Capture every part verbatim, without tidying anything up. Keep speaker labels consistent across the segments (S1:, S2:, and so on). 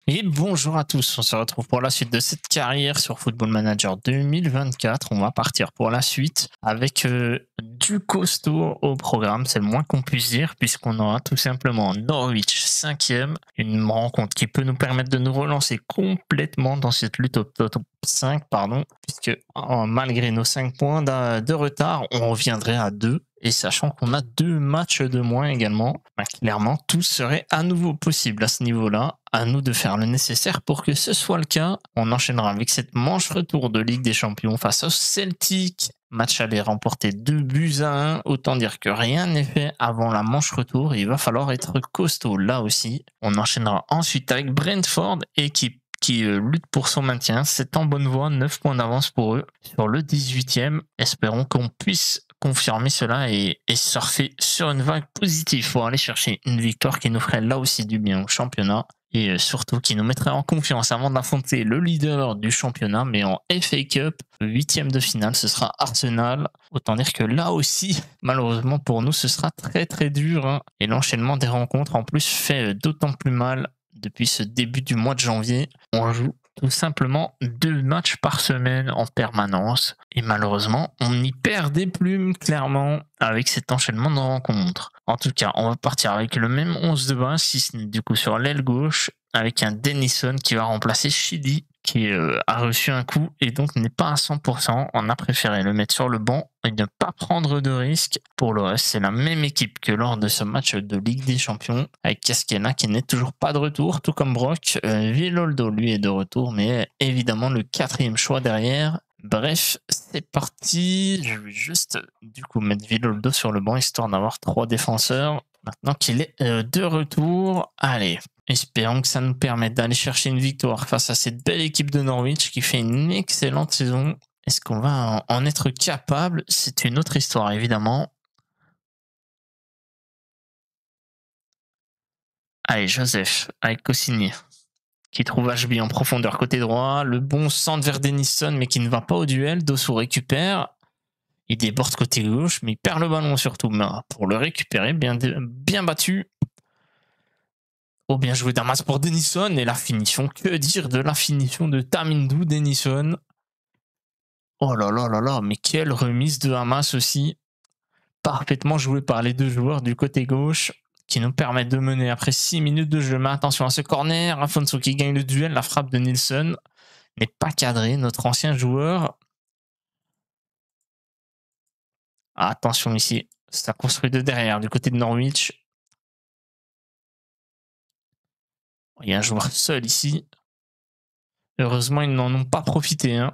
S1: Et bonjour à tous, on se retrouve pour la suite de cette carrière sur Football Manager deux mille vingt-quatre. On va partir pour la suite avec euh, du costaud au programme, c'est le moins qu'on puisse dire, puisqu'on aura tout simplement Norwich cinquième, une rencontre qui peut nous permettre de nous relancer complètement dans cette lutte au top cinq, pardon, puisque oh, malgré nos cinq points de, de retard, on reviendrait à deux. Et sachant qu'on a deux matchs de moins également, bah, clairement, tout serait à nouveau possible à ce niveau-là. À nous de faire le nécessaire pour que ce soit le cas. On enchaînera avec cette manche retour de Ligue des Champions face au Celtic. Match aller remporté deux buts à un. Autant dire que rien n'est fait avant la manche retour. Il va falloir être costaud là aussi. On enchaînera ensuite avec Brentford, équipe qui euh, lutte pour son maintien. C'est en bonne voie, neuf points d'avance pour eux sur le dix-huitième. Espérons qu'on puisse confirmer cela et, et surfer sur une vague positive pour aller chercher une victoire qui nous ferait là aussi du bien au championnat et surtout qui nous mettrait en confiance avant d'affronter le leader du championnat, mais en F A Cup, huitième de finale, ce sera Arsenal. Autant dire que là aussi, malheureusement pour nous, ce sera très très dur, hein. Et l'enchaînement des rencontres en plus fait d'autant plus mal depuis ce début du mois de janvier. On joue tout simplement deux matchs par semaine en permanence. Et malheureusement, on y perd des plumes, clairement, avec cet enchaînement de rencontres. En tout cas, on va partir avec le même onze de base, si ce n'est du coup sur l'aile gauche, avec un Denison qui va remplacer Shidi, qui euh, a reçu un coup et donc n'est pas à cent pour cent. On a préféré le mettre sur le banc et ne pas prendre de risques. Pour le reste, c'est la même équipe que lors de ce match de Ligue des Champions, avec Casquena qui n'est toujours pas de retour, tout comme Brock. Euh, Villoldo, lui, est de retour, mais évidemment le quatrième choix derrière. Bref, c'est parti. Je vais juste du coup mettre Villoldo sur le banc, histoire d'avoir trois défenseurs. Maintenant qu'il est euh, de retour, allez, espérons que ça nous permette d'aller chercher une victoire face à cette belle équipe de Norwich qui fait une excellente saison. Est-ce qu'on va en être capable? C'est une autre histoire, évidemment. Allez, Joseph, avec Cosigny, qui trouve H B en profondeur côté droit. Le bon centre vers Denison, mais qui ne va pas au duel. Dossou récupère. Il déborde côté gauche, mais il perd le ballon surtout. Mais pour le récupérer, bien, bien battu. Oh, bien joué Damas pour Denison. Et la finition, que dire de la finition de Tamindou Denison? Oh là là là là, mais quelle remise de Hamas aussi. Parfaitement joué par les deux joueurs du côté gauche, qui nous permettent de mener après six minutes de jeu. Mais attention à ce corner, Afonso qui gagne le duel, la frappe de Nilsson n'est pas cadrée, notre ancien joueur. Ah, attention ici, ça construit de derrière, du côté de Norwich. Il y a un joueur seul ici. Heureusement, ils n'en ont pas profité. Hein.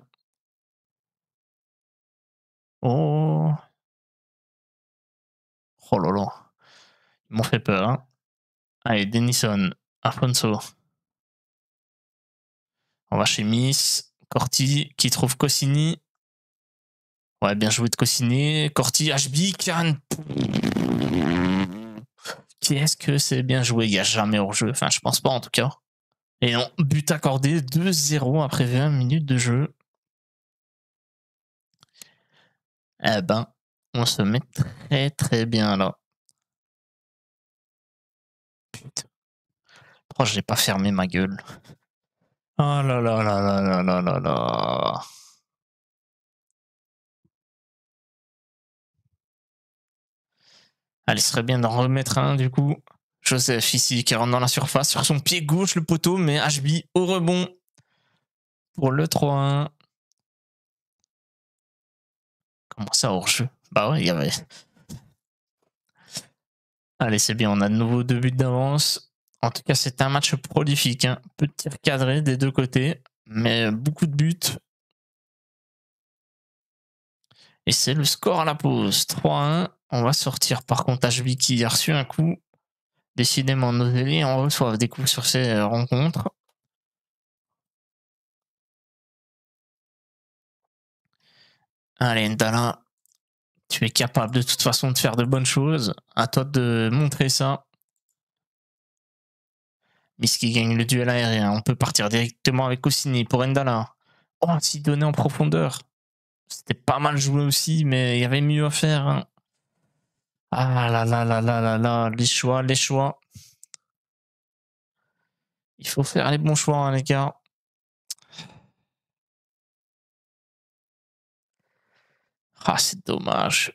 S1: Oh. Oh là là. Ils m'ont fait peur. Hein. Allez, Denison, Afonso. On va chez Miss. Corti qui trouve Cosigny. Ouais, bien joué de Cosigny. Corti, H B, Cannes. Qu'est-ce que c'est bien joué? Il n'y a jamais hors-jeu. Enfin, je pense pas en tout cas. Et non, but accordé deux zéro après vingt minutes de jeu. Eh ben, on se met très très bien là. Putain. Pourquoi je n'ai pas fermé ma gueule? Oh là là là là là là là là. Allez, ce serait bien d'en remettre un du coup. Joseph ici qui rentre dans la surface sur son pied gauche, le poteau, mais H B au rebond pour le trois un. Comment ça hors-jeu? Bah ouais, il y avait. Allez, c'est bien, on a de nouveau deux buts d'avance. En tout cas, c'est un match prolifique. Hein. Peu de tirs cadrés des deux côtés, mais beaucoup de buts. Et c'est le score à la pause. trois un. On va sortir par contre H B qui a reçu un coup. Décidément, nos ailiers en reçoivent des coups sur ces rencontres. Allez, Ndala, tu es capable de toute façon de faire de bonnes choses. À toi de montrer ça. Miss qui gagne le duel aérien. On peut partir directement avec Cosigny pour Ndala. Oh, s'il donnait en profondeur. C'était pas mal joué aussi, mais il y avait mieux à faire. Hein. Ah là là là là là là, les choix, les choix. Il faut faire les bons choix, hein, les gars. Ah, c'est dommage.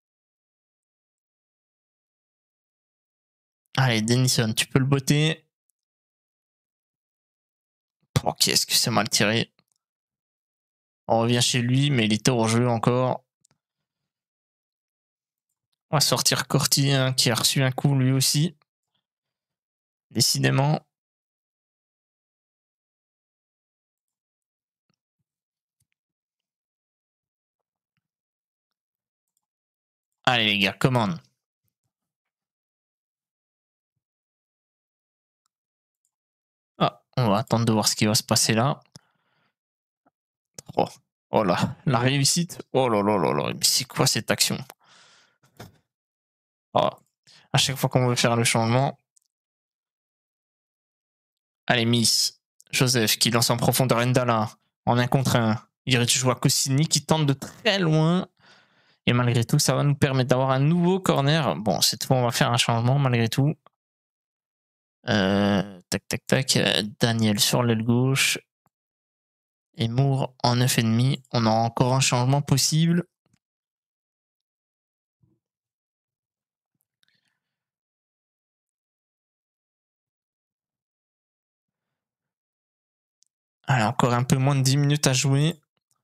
S1: Allez, Denison, tu peux le botter. Oh, qu'est-ce que c'est mal tiré. On revient chez lui, mais il était hors jeu encore. On va sortir Corti, hein, qui a reçu un coup lui aussi. Décidément. Allez les gars, commande. Ah, on va attendre de voir ce qui va se passer là. Oh, oh là, la réussite. Oh là là là là, mais c'est quoi cette action? Oh, à chaque fois qu'on veut faire le changement. Allez, Miss. Joseph qui lance en profondeur Endala en un contre un. Il joue à Cossini qui tente de très loin. Et malgré tout, ça va nous permettre d'avoir un nouveau corner. Bon, cette fois, on va faire un changement malgré tout. Euh, tac, tac, tac. Daniel sur l'aile gauche. Et Moore en neuf virgule cinq. On a encore un changement possible. Allez, encore un peu moins de dix minutes à jouer.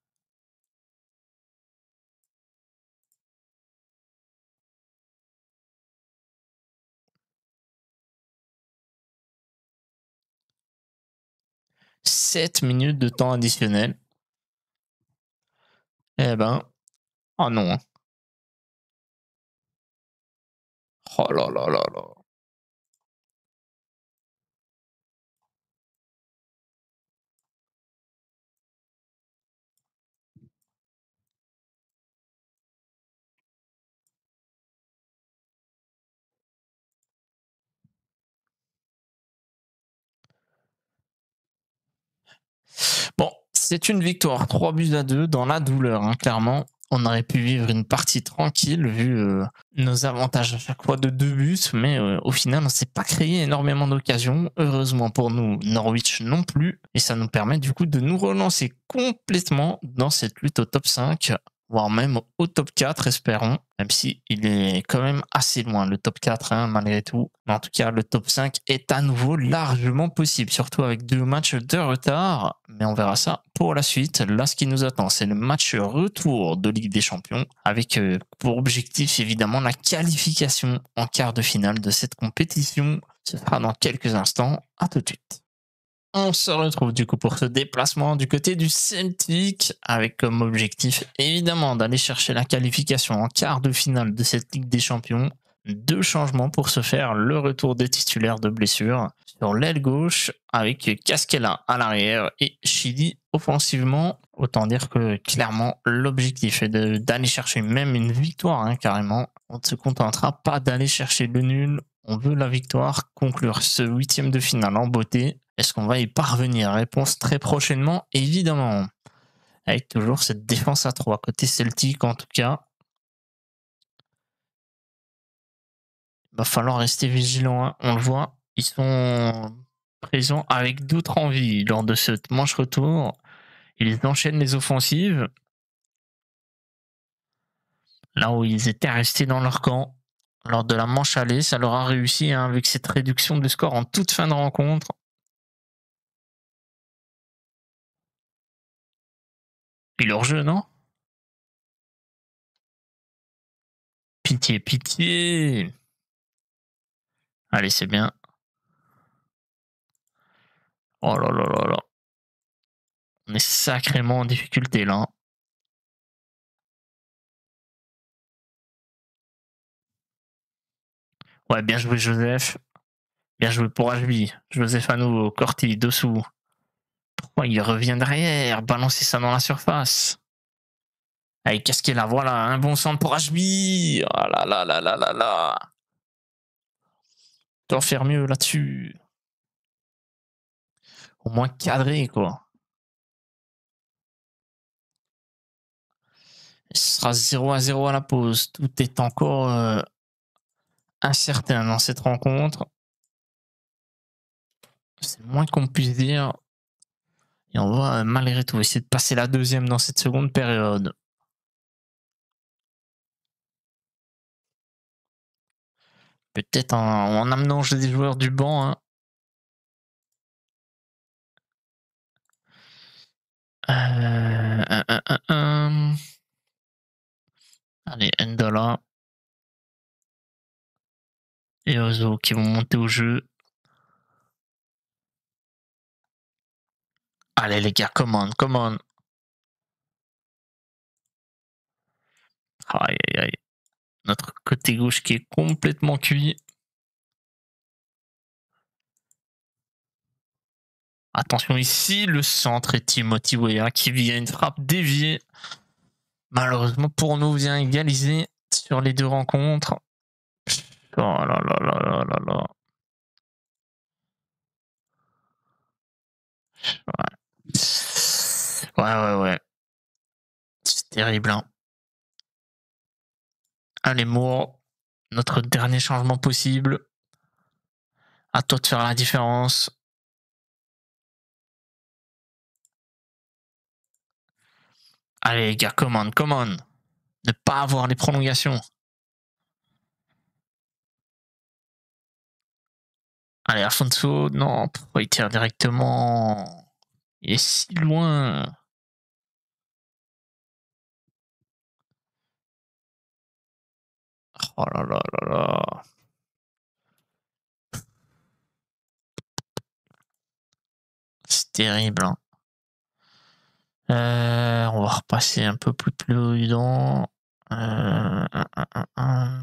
S1: sept minutes de temps additionnel. Eh ben. Oh non. Oh là là là là. Bon, c'est une victoire. trois buts à deux dans la douleur, hein, clairement. On aurait pu vivre une partie tranquille vu euh, nos avantages à chaque fois de deux buts, mais euh, au final, on ne s'est pas créé énormément d'occasions. Heureusement pour nous, Norwich non plus. Et ça nous permet du coup de nous relancer complètement dans cette lutte au top cinq, voire même au top quatre, espérons. Même si il est quand même assez loin, le top quatre, hein, malgré tout. Mais en tout cas, le top cinq est à nouveau largement possible, surtout avec deux matchs de retard. Mais on verra ça pour la suite. Là, ce qui nous attend, c'est le match retour de Ligue des Champions, avec euh, pour objectif, évidemment, la qualification en quart de finale de cette compétition. Ce sera dans quelques instants. À tout de suite. On se retrouve du coup pour ce déplacement du côté du Celtic, avec comme objectif évidemment d'aller chercher la qualification en quart de finale de cette Ligue des Champions. Deux changements pour se faire le retour des titulaires de blessure. Sur l'aile gauche, avec Casquela à l'arrière et Chili offensivement. Autant dire que clairement l'objectif est d'aller chercher même une victoire, hein, carrément. On ne se contentera pas d'aller chercher le nul. On veut la victoire, conclure ce huitième de finale en beauté. Est-ce qu'on va y parvenir? Réponse très prochainement, évidemment. Avec toujours cette défense à trois, côté Celtic en tout cas. Il va falloir rester vigilant, hein. On le voit. Ils sont présents avec d'autres envies lors de cette manche retour. Ils enchaînent les offensives. Là où ils étaient restés dans leur camp. Lors de la manche aller, ça leur a réussi, hein, avec cette réduction de score en toute fin de rencontre. Il est hors jeu, non? Pitié, pitié. Allez, c'est bien. Oh là là là là. On est sacrément en difficulté là. Ouais, bien joué Joseph. Bien joué pour H B. Joseph à nouveau. Corti dessous. Pourquoi il revient derrière? Balancer ça dans la surface. Allez, casquer là, voilà. Un bon centre pour H B. Oh là là là là là là. Tu dois faire mieux là-dessus. Au moins cadré, quoi. Ce sera zéro à zéro à la pause. Tout est encore euh, incertain dans cette rencontre. C'est le moins qu'on puisse dire. Et on va malgré tout essayer de passer la deuxième dans cette seconde période. Peut-être en, en amenant des joueurs du banc. Hein. Euh, un, un, un, un. Allez, Ndola et Ozo qui vont monter au jeu. Allez les gars, come on, come on. Aïe aïe aïe. Notre côté gauche qui est complètement cuit. Attention ici, le centre et Timothy Weah qui via une frappe déviée. Malheureusement pour nous vient égaliser sur les deux rencontres. Oh là là là là là là. Ouais. Ouais ouais ouais. C'est terrible hein. Allez Moore, notre dernier changement possible. À toi de faire la différence. Allez les gars, commande, commande. Ne pas avoir les prolongations. Allez, Afonso, non, pourquoi il tire directement? Il est si loin. Oh là là là là. C'est terrible. Hein. Euh, on va repasser un peu plus prudent. Euh, un, un, un, un.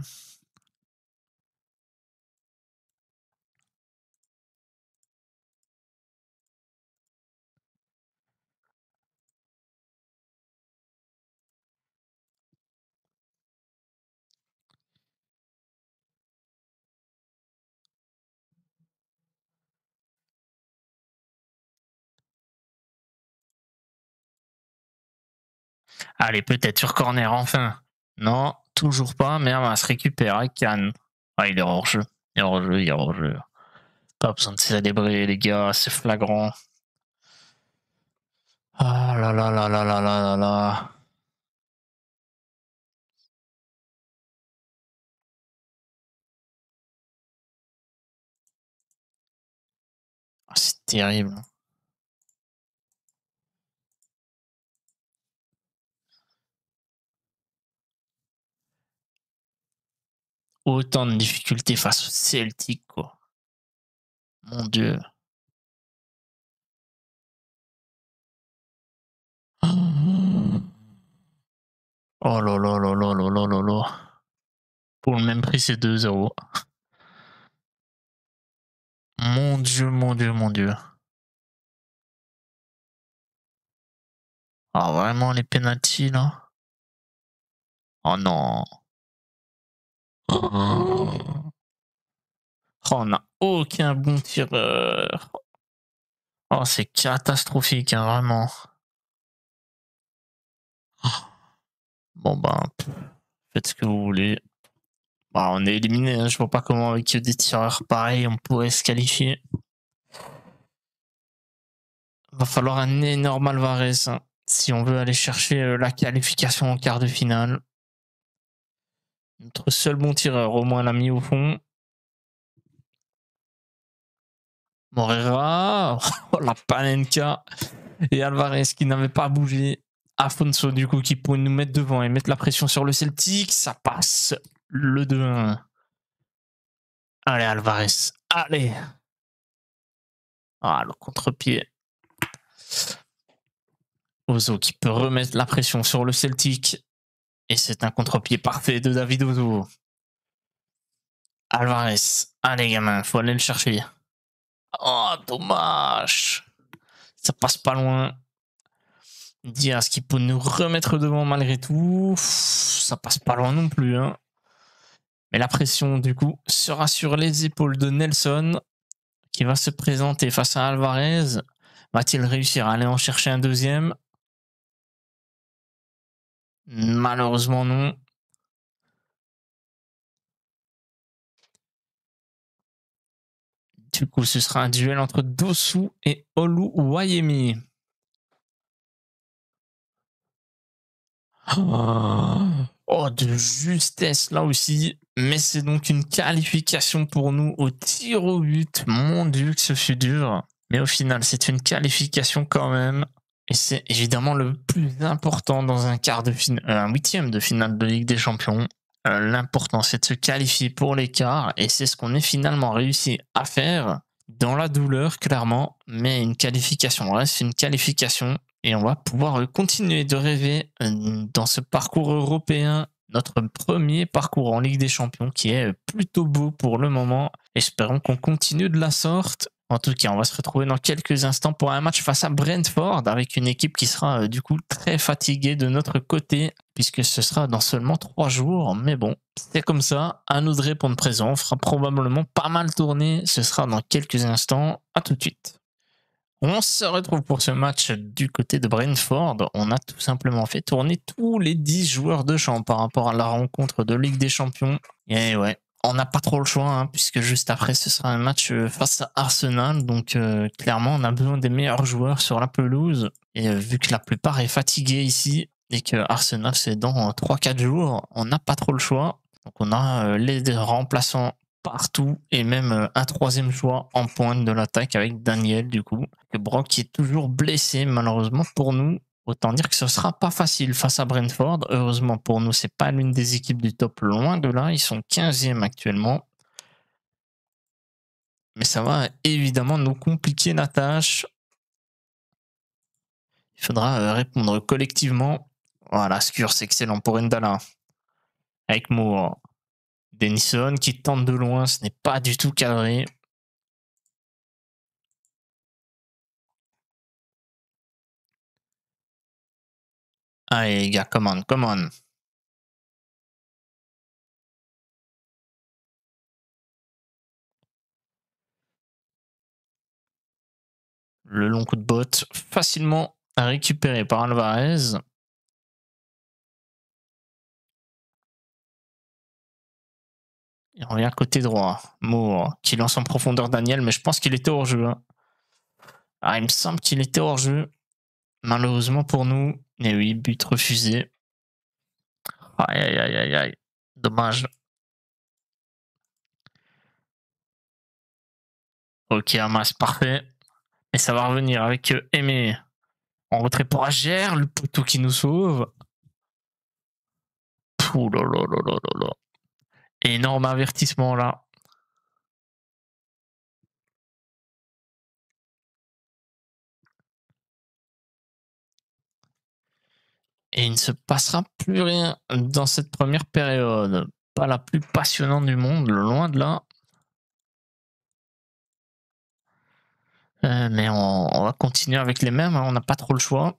S1: Allez, peut-être sur corner, enfin. Non, toujours pas. Merde, on va se récupérer. Cannes. Ah, il est hors jeu. Il est hors jeu, il est hors jeu. Pas besoin de célébrer, les gars, c'est flagrant. Ah là là là là là là là là. C'est terrible. Autant de difficultés face au Celtic, quoi. Mon Dieu. Oh là là là là là là là là. Pour le même prix, c'est deux euros. Mon Dieu, mon Dieu, mon Dieu. Ah, vraiment, les pénaltys, là? Oh non. Oh, on n'a aucun bon tireur. Oh, c'est catastrophique, hein, vraiment. Bon, ben, faites ce que vous voulez. Bah, on est éliminé, hein. Je vois pas comment, avec des tireurs pareils, on pourrait se qualifier. Va falloir un énorme Alvarez hein, si on veut aller chercher la qualification en quart de finale. Notre seul bon tireur, au moins, l'a mis au fond. Morera, oh, la Panenka et Alvarez qui n'avait pas bougé. Afonso, du coup, qui pouvait nous mettre devant et mettre la pression sur le Celtic. Ça passe. Le deux un. Allez, Alvarez. Allez. Ah, le contre-pied. Ozo qui peut remettre la pression sur le Celtic. Et c'est un contre-pied parfait de David Ozo. Alvarez. Allez, gamin, faut aller le chercher. Oh, dommage. Ça passe pas loin. Diaz qui peut nous remettre devant malgré tout. Ça passe pas loin non plus. Hein. Mais la pression, du coup, sera sur les épaules de Nelson, qui va se présenter face à Alvarez. Va-t-il réussir à aller en chercher un deuxième? Malheureusement, non. Du coup, ce sera un duel entre Dossou et Olu Wayemi. Oh, de justesse là aussi. Mais c'est donc une qualification pour nous au tir au but. Mon Dieu, que ce fut dur. Mais au final, c'est une qualification quand même. Et c'est évidemment le plus important dans un quart de finale, un huitième de finale de Ligue des Champions. Euh, L'important, c'est de se qualifier pour les quarts. Et c'est ce qu'on est finalement réussi à faire. Dans la douleur, clairement. Mais une qualification reste une qualification. Et on va pouvoir continuer de rêver dans ce parcours européen, notre premier parcours en Ligue des Champions qui est plutôt beau pour le moment. Espérons qu'on continue de la sorte. En tout cas, on va se retrouver dans quelques instants pour un match face à Brentford avec une équipe qui sera du coup très fatiguée de notre côté puisque ce sera dans seulement trois jours. Mais bon, c'est comme ça. À nous de répondre présent. On fera probablement pas mal tourner. Ce sera dans quelques instants. À tout de suite. On se retrouve pour ce match du côté de Brentford. On a tout simplement fait tourner tous les dix joueurs de champ par rapport à la rencontre de Ligue des Champions. Et ouais, on n'a pas trop le choix, hein, puisque juste après, ce sera un match face à Arsenal. Donc euh, clairement, on a besoin des meilleurs joueurs sur la pelouse. Et euh, vu que la plupart est fatigué ici, et que Arsenal, c'est dans trois quatre jours, on n'a pas trop le choix. Donc on a euh, les remplaçants partout et même un troisième choix en pointe de l'attaque avec Daniel du coup. Le Brock qui est toujours blessé malheureusement pour nous. Autant dire que ce sera pas facile face à Brentford. Heureusement pour nous, c'est pas l'une des équipes du top, loin de là. Ils sont quinzième actuellement. Mais ça va évidemment nous compliquer la tâche. Il faudra répondre collectivement. Voilà, Skur, c'est excellent pour Ndala. Avec Moore. Denison qui tente de loin, ce n'est pas du tout cadré. Allez les gars, come on, come on. Le long coup de botte, facilement récupéré par Alvarez. Il revient côté droit. Moore qui lance en profondeur Daniel, mais je pense qu'il était hors jeu. Hein. Ah, il me semble qu'il était hors jeu. Malheureusement pour nous. Et oui, but refusé. Aïe, aïe, aïe, aïe, aïe. Dommage. Ok, Hamas, parfait. Et ça va revenir avec Aimé. En retrait pour Ager, le poteau qui nous sauve. Ouh là là là là là là. Énorme avertissement là. Et il ne se passera plus rien dans cette première période. Pas la plus passionnante du monde, loin de là. Euh, mais on, on va continuer avec les mêmes, hein, on n'a pas trop le choix.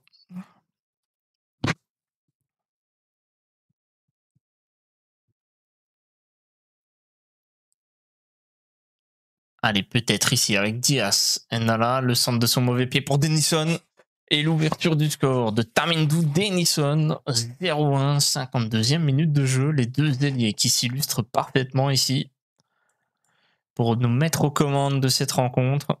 S1: Allez, peut-être ici avec Diaz. Endala, le centre de son mauvais pied pour Denison. Et l'ouverture du score de Tamindou Denison. zéro un, cinquante-deuxième minute de jeu. Les deux ailiers qui s'illustrent parfaitement ici. Pour nous mettre aux commandes de cette rencontre.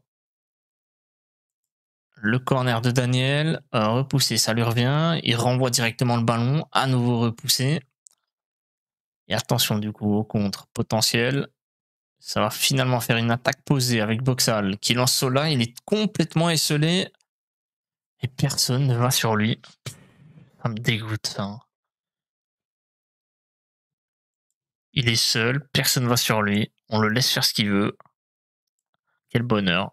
S1: Le corner de Daniel. Euh, repoussé, ça lui revient. Il renvoie directement le ballon. À nouveau repoussé. Et attention du coup au contre potentiel. Ça va finalement faire une attaque posée avec Boxal qui lance Sola. Il est complètement esselé. Et personne ne va sur lui. Ça me dégoûte ça. Il est seul. Personne ne va sur lui. On le laisse faire ce qu'il veut. Quel bonheur.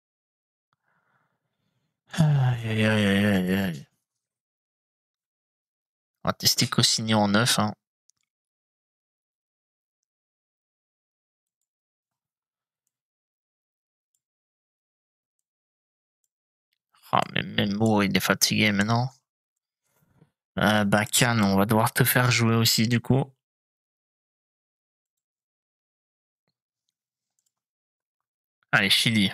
S1: Aïe, aïe, aïe, aïe, aïe. On va tester Cossigny en neuf. Hein. Ah, mais même Moore, il est fatigué maintenant. Euh, bah, Cannes, on va devoir te faire jouer aussi du coup. Allez, Chili.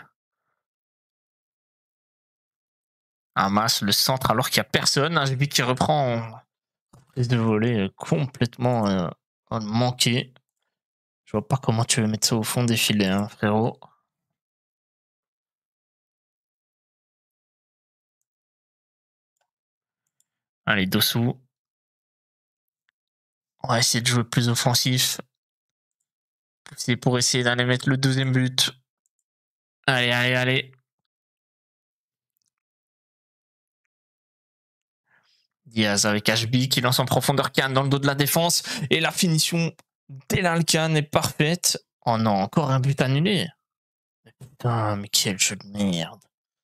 S1: Hamas, le centre alors qu'il n'y a personne. Hein, j'ai vu qu'il reprend en prise de volée complètement euh, manqué. Je vois pas comment tu veux mettre ça au fond des filets, hein, frérot. Allez, dessous. On va essayer de jouer plus offensif. C'est pour essayer d'aller mettre le deuxième but. Allez, allez, allez. Diaz avec H B qui lance en profondeur Khan dans le dos de la défense. Et la finition d'Elal Khan est parfaite. Oh non, encore un but annulé. Putain, mais quel jeu de merde.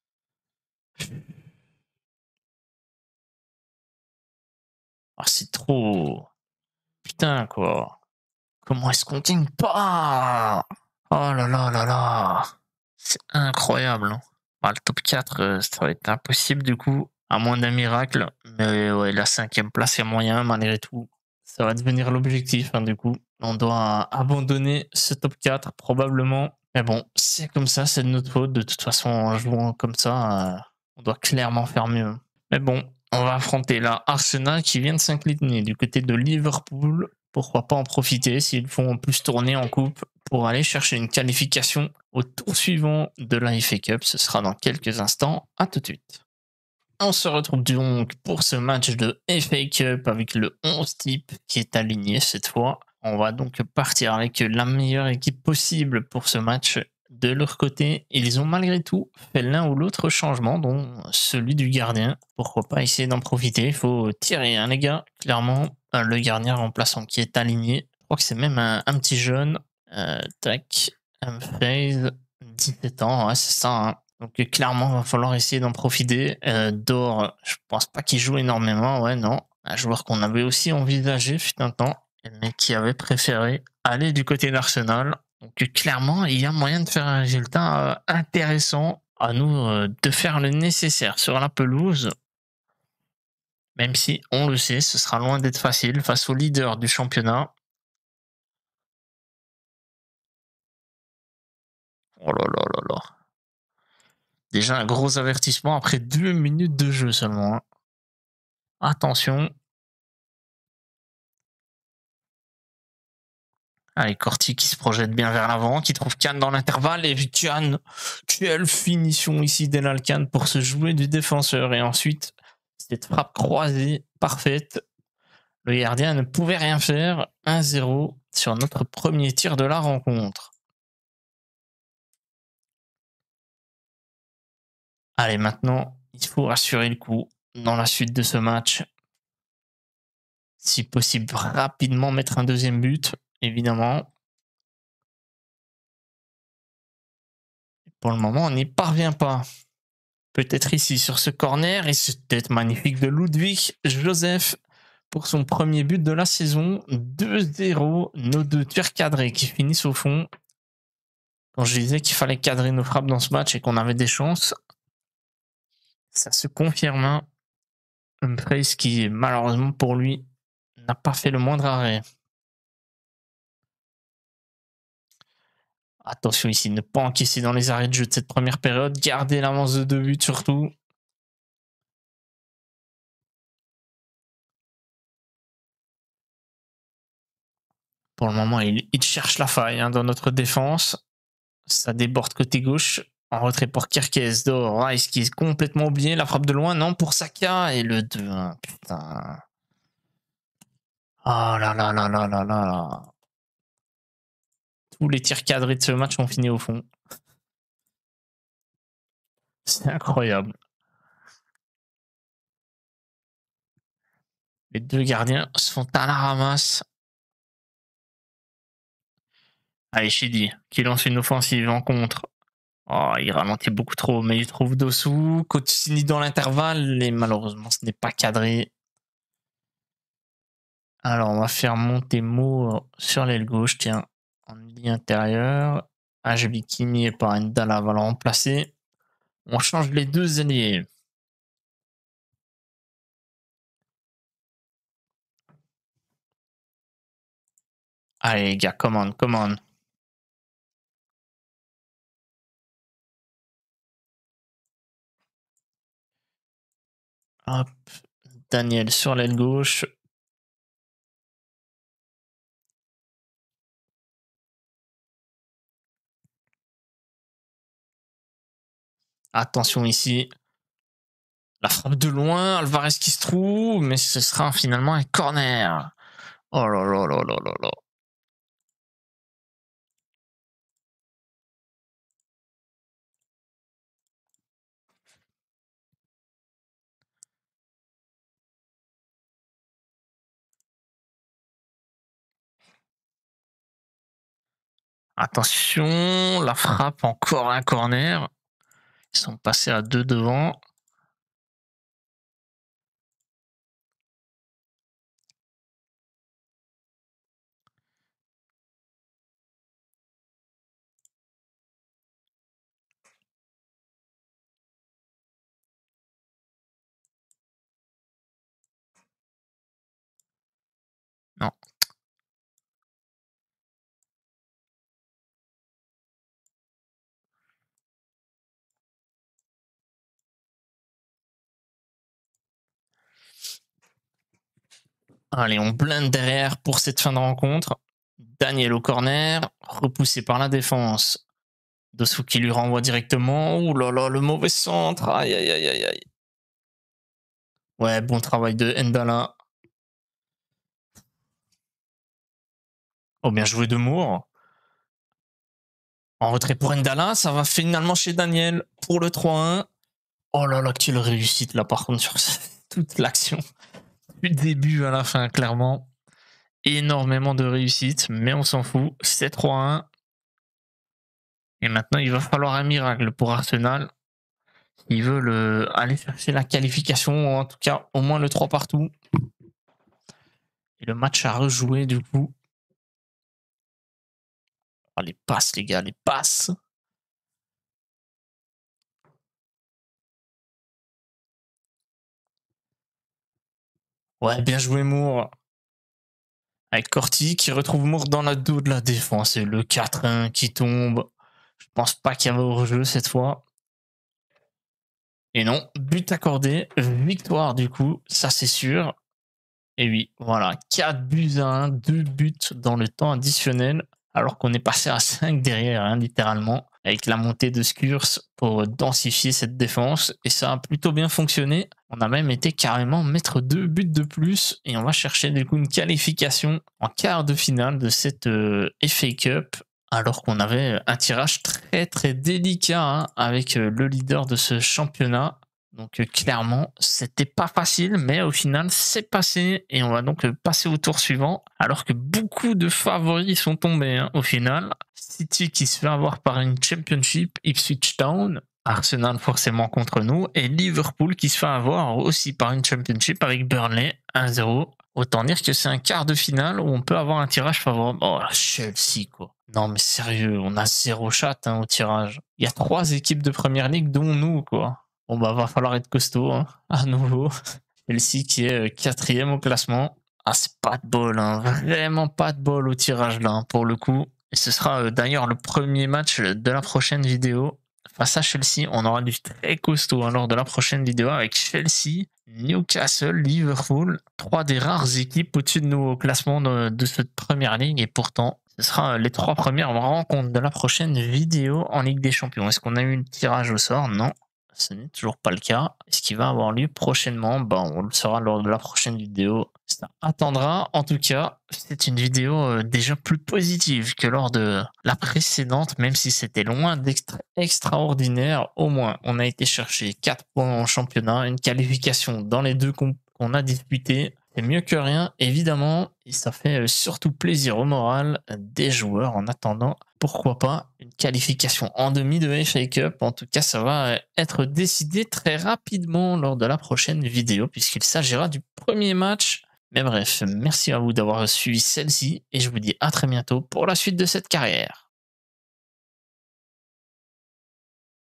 S1: Ah, c'est trop. Putain, quoi. Comment est-ce qu'on gagne pas? Oh là là là là. C'est incroyable. Hein. Bah, le top quatre, euh, ça va être impossible du coup, à moins d'un miracle. Mais ouais, la cinquième place, il y a moyen malgré tout. Ça va devenir l'objectif hein, du coup. On doit abandonner ce top quatre probablement. Mais bon, c'est comme ça, c'est de notre faute. De toute façon, en jouant comme ça, euh, on doit clairement faire mieux. Mais bon, on va affronter la Arsenal qui vient de s'incliner du côté de Liverpool. Pourquoi pas en profiter s'ils font en plus tourner en coupe pour aller chercher une qualification au tour suivant de la F A Cup. Ce sera dans quelques instants. À tout de suite. On se retrouve donc pour ce match de F A Cup avec le onze type qui est aligné cette fois. On va donc partir avec la meilleure équipe possible pour ce match. De leur côté, ils ont malgré tout fait l'un ou l'autre changement, dont celui du gardien. Pourquoi pas essayer d'en profiter? Il faut tirer, hein, les gars. Clairement, le gardien remplaçant qui est aligné. Je crois que c'est même un, un petit jeune. Euh, tac, Humphreys, dix-sept ans, ouais, c'est ça. Hein. Donc clairement, il va falloir essayer d'en profiter. Euh, Dor, je pense pas qu'il joue énormément, ouais, non. Un joueur qu'on avait aussi envisagé, fut un temps, mais qui avait préféré aller du côté d'Arsenal. Donc clairement, il y a moyen de faire un résultat euh, intéressant. À nous euh, de faire le nécessaire sur la pelouse. Même si, on le sait, ce sera loin d'être facile face au leader du championnat. Oh là là là là. Déjà un gros avertissement après deux minutes de jeu seulement. Hein. Attention. Allez, Corti qui se projette bien vers l'avant, qui trouve Khan dans l'intervalle. Et Khan, quelle finition ici d'Elal Khan pour se jouer du défenseur. Et ensuite, cette frappe croisée parfaite. Le gardien ne pouvait rien faire. un zéro sur notre premier tir de la rencontre. Allez, maintenant, il faut assurer le coup dans la suite de ce match. Si possible, rapidement mettre un deuxième but, évidemment. Pour le moment, on n'y parvient pas. Peut-être ici sur ce corner et cette tête magnifique de Ludwig Joseph pour son premier but de la saison. deux zéro, nos deux tirs cadrés qui finissent au fond. Quand je disais qu'il fallait cadrer nos frappes dans ce match et qu'on avait des chances, ça se confirme. Humphreys qui, malheureusement pour lui, n'a pas fait le moindre arrêt. Attention ici, ne pas encaisser dans les arrêts de jeu de cette première période. Garder l'avance de deux buts surtout. Pour le moment, il, il cherche la faille hein, dans notre défense. Ça déborde côté gauche. En retrait pour Kerkez. Dor, Rice qui est complètement oublié. La frappe de loin, non, pour Saka. Et le deux un. Putain. Oh là là là là là là. Tous les tirs cadrés de ce match ont fini au fond. C'est incroyable. Les deux gardiens se font à la ramasse. Allez, Shidi, qui lance une offensive en contre. Oh, il ralentit beaucoup trop, mais il trouve dessous. Coutinho dans l'intervalle, et malheureusement, ce n'est pas cadré. Alors, on va faire monter Mo sur l'aile gauche, tiens, en ligne intérieure. H B qui n'y est pas, Ndala va le remplacer. On change les deux ailiers. Allez, les gars, come on, come on. Hop, Daniel sur l'aile gauche. Attention ici. La frappe de loin, Alvarez qui se trouve, mais ce sera finalement un corner. Oh là là là là là là. Attention, la frappe, encore un corner. Ils sont passés à deux devant. Non. Allez, on blinde derrière pour cette fin de rencontre. Daniel au corner, repoussé par la défense. Dessous qui lui renvoie directement. Ouh là là, le mauvais centre. Aïe aïe aïe aïe aïe. Ouais, bon travail de Ndala. Oh, bien joué de Moore. En retrait pour Ndala, ça va finalement chez Daniel pour le trois un. Oh là là, quelle réussite là par contre sur toute l'action. Du début à la fin, clairement. Énormément de réussite, mais on s'en fout. C'est trois un. Et maintenant, il va falloir un miracle pour Arsenal. Ils veulent aller chercher la qualification, ou en tout cas au moins le trois partout. Et le match à rejouer du coup. Oh, les passes, les gars, les passes. Ouais, bien joué Moore. Avec Corti qui retrouve Moore dans la dos de la défense. Et le quatre un qui tombe. Je pense pas qu'il y avait hors-jeu cette fois. Et non, but accordé. Victoire du coup, ça c'est sûr. Et oui, voilà, quatre buts à un, deux buts dans le temps additionnel, alors qu'on est passé à cinq derrière, hein, littéralement, avec la montée de Skurs pour densifier cette défense, et ça a plutôt bien fonctionné. On a même été carrément mettre deux buts de plus, et on va chercher du coup une qualification en quart de finale de cette euh, F A Cup, alors qu'on avait un tirage très très délicat hein, avec euh, le leader de ce championnat. Donc euh, clairement, c'était pas facile, mais au final, c'est passé et on va donc euh, passer au tour suivant. Alors que beaucoup de favoris sont tombés hein, au final. City qui se fait avoir par une Championship, Ipswich Town, Arsenal forcément contre nous, et Liverpool qui se fait avoir aussi par une Championship avec Burnley un zéro. Autant dire que c'est un quart de finale où on peut avoir un tirage favorable. Oh, Chelsea quoi. Non mais sérieux, on a zéro chat hein, au tirage. Il y a trois équipes de Première Ligue dont nous quoi. Bon bah va falloir être costaud hein, à nouveau. Chelsea qui est quatrième au classement. Ah c'est pas de bol, hein, vraiment pas de bol au tirage là hein, pour le coup. Et ce sera euh, d'ailleurs le premier match de la prochaine vidéo. Face à Chelsea, on aura du très costaud hein, lors de la prochaine vidéo avec Chelsea, Newcastle, Liverpool. Trois des rares équipes au-dessus de nous au classement de, de cette première ligue. Et pourtant, ce sera les trois premières rencontres de la prochaine vidéo en Ligue des Champions. Est-ce qu'on a eu le tirage au sort? Non. Ce n'est toujours pas le cas. Ce qui va avoir lieu prochainement, ben, on le saura lors de la prochaine vidéo. Ça attendra. En tout cas, c'est une vidéo euh, déjà plus positive que lors de la précédente, même si c'était loin d'être extraordinaire. Au moins, on a été chercher quatre points en championnat, une qualification dans les deux qu'on a disputés. C'est mieux que rien, évidemment, et ça fait surtout plaisir au moral des joueurs en attendant, pourquoi pas, une qualification en demi de F A Cup. En tout cas, ça va être décidé très rapidement lors de la prochaine vidéo, puisqu'il s'agira du premier match. Mais bref, merci à vous d'avoir suivi celle-ci, et je vous dis à très bientôt pour la suite de cette carrière.